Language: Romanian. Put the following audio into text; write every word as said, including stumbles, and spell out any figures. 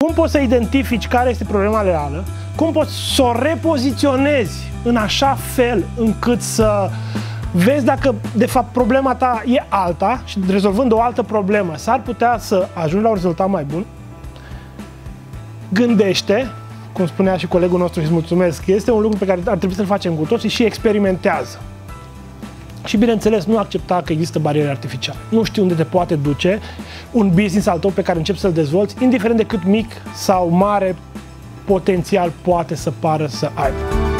Cum poți să identifici care este problema reală? Cum poți să o repoziționezi în așa fel încât să vezi dacă, de fapt, problema ta e alta și rezolvând o altă problemă s-ar putea să ajungi la un rezultat mai bun? Gândește, cum spunea și colegul nostru și îți mulțumesc, este un lucru pe care ar trebui să-l facem cu toții și experimentează. Și, bineînțeles, nu accepta că există bariere artificiale. Nu știi unde te poate duce un business al tău pe care începi să-l dezvolți, indiferent de cât mic sau mare potențial poate să pară să aibă.